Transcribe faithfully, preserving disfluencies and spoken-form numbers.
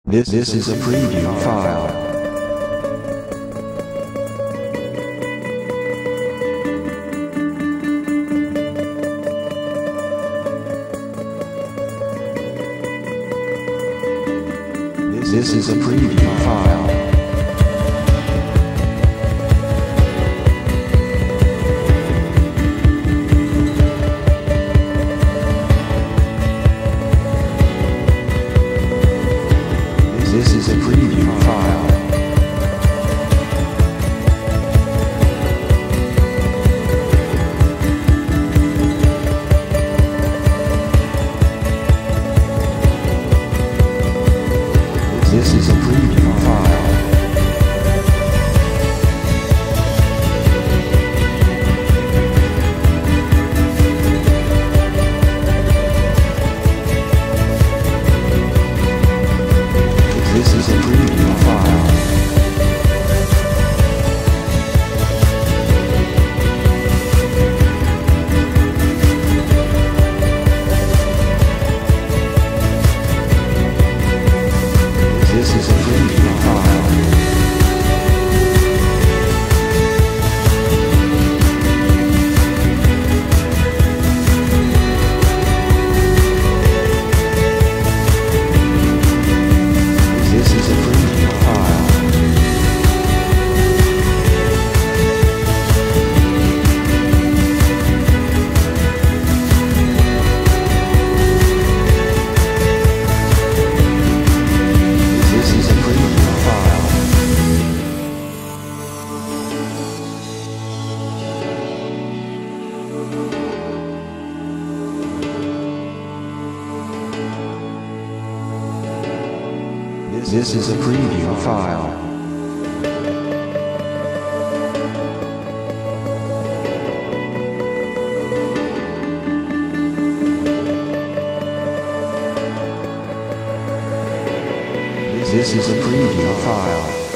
This, this is a preview file. This, this is a preview file. This is a preview file. This is a preview file. This is a preview file. This is a preview file. This is a preview file. This is a preview file. This is a preview file. This is a preview file.